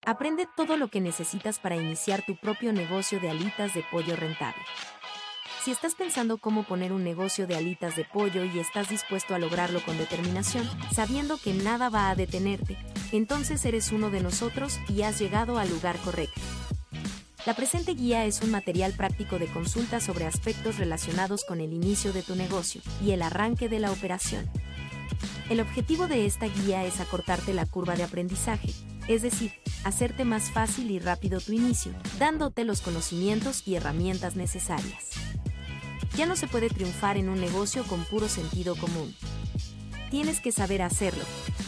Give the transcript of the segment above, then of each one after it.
Aprende todo lo que necesitas para iniciar tu propio negocio de alitas de pollo rentable. Si estás pensando cómo poner un negocio de alitas de pollo y estás dispuesto a lograrlo con determinación, sabiendo que nada va a detenerte, entonces eres uno de nosotros y has llegado al lugar correcto. La presente guía es un material práctico de consulta sobre aspectos relacionados con el inicio de tu negocio y el arranque de la operación. El objetivo de esta guía es acortarte la curva de aprendizaje, es decir, hacerte más fácil y rápido tu inicio, dándote los conocimientos y herramientas necesarias. Ya no se puede triunfar en un negocio con puro sentido común. Tienes que saber hacerlo.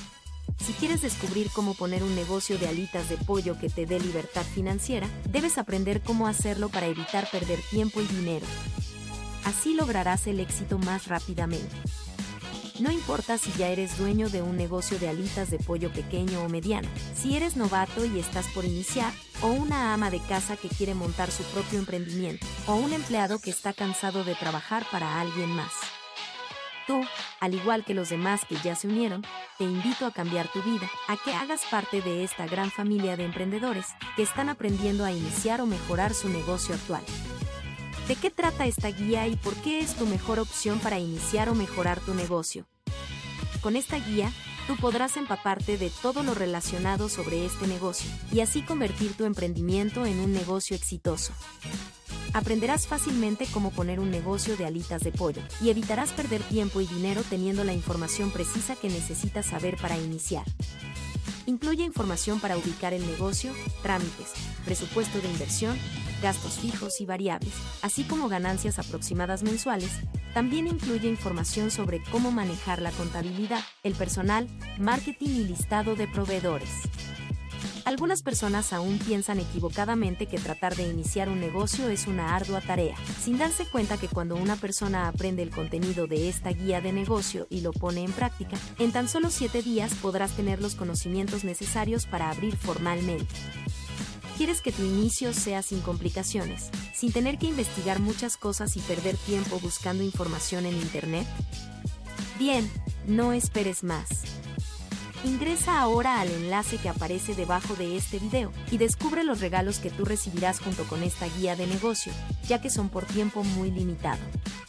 Si quieres descubrir cómo poner un negocio de alitas de pollo que te dé libertad financiera, debes aprender cómo hacerlo para evitar perder tiempo y dinero. Así lograrás el éxito más rápidamente. No importa si ya eres dueño de un negocio de alitas de pollo pequeño o mediano, si eres novato y estás por iniciar, o una ama de casa que quiere montar su propio emprendimiento, o un empleado que está cansado de trabajar para alguien más. Tú, al igual que los demás que ya se unieron, te invito a cambiar tu vida, a que hagas parte de esta gran familia de emprendedores que están aprendiendo a iniciar o mejorar su negocio actual. ¿De qué trata esta guía y por qué es tu mejor opción para iniciar o mejorar tu negocio? Con esta guía, tú podrás empaparte de todo lo relacionado sobre este negocio y así convertir tu emprendimiento en un negocio exitoso. Aprenderás fácilmente cómo poner un negocio de alitas de pollo y evitarás perder tiempo y dinero teniendo la información precisa que necesitas saber para iniciar. Incluye información para ubicar el negocio, trámites, presupuesto de inversión, gastos fijos y variables, así como ganancias aproximadas mensuales. También incluye información sobre cómo manejar la contabilidad, el personal, marketing y listado de proveedores. Algunas personas aún piensan equivocadamente que tratar de iniciar un negocio es una ardua tarea, sin darse cuenta que cuando una persona aprende el contenido de esta guía de negocio y lo pone en práctica, en tan solo 7 días podrás tener los conocimientos necesarios para abrir formalmente. ¿Quieres que tu inicio sea sin complicaciones, sin tener que investigar muchas cosas y perder tiempo buscando información en Internet? Bien, no esperes más. Ingresa ahora al enlace que aparece debajo de este video y descubre los regalos que tú recibirás junto con esta guía de negocio, ya que son por tiempo muy limitado.